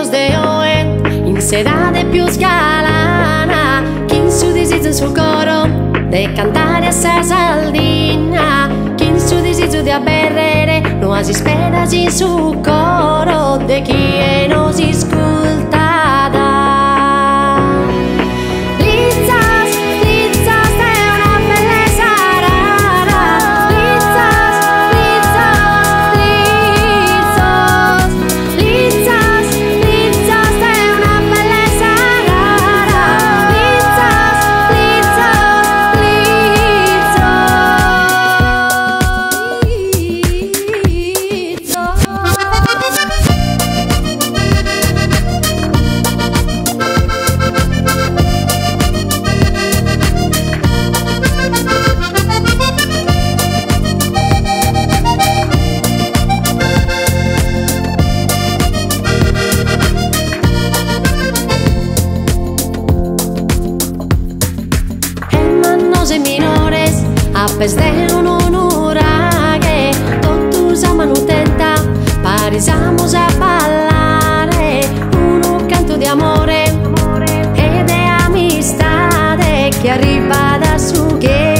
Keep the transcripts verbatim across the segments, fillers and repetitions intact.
nos de hoy, in sedade più scalana, chi su disizio sul coro, de cantare a sa saldina, chi su disizio di aberrere, no as speras in su coro, de chi e nos iscultada. E minores, a pes de un onuraghe, totus a manutenta, parisamos a ballare, un canto di amore e de amistade che arriva da su che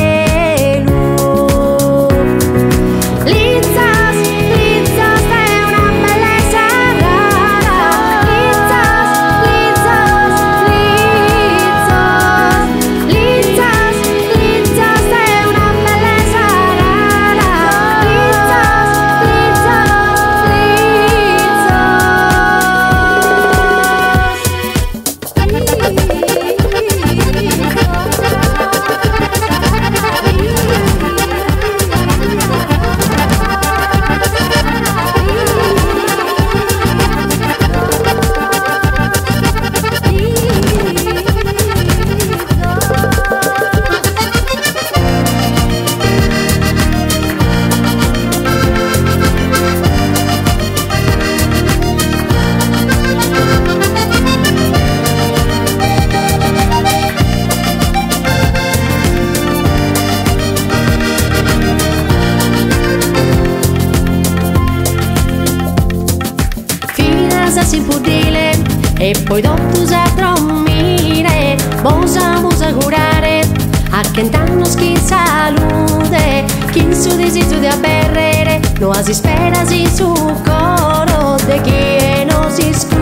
si pudile e poi dopo a dormire, vamos a curare a cantarnos chi salute, chi su disizio di aberrere, no as speras in su coro de chi e nos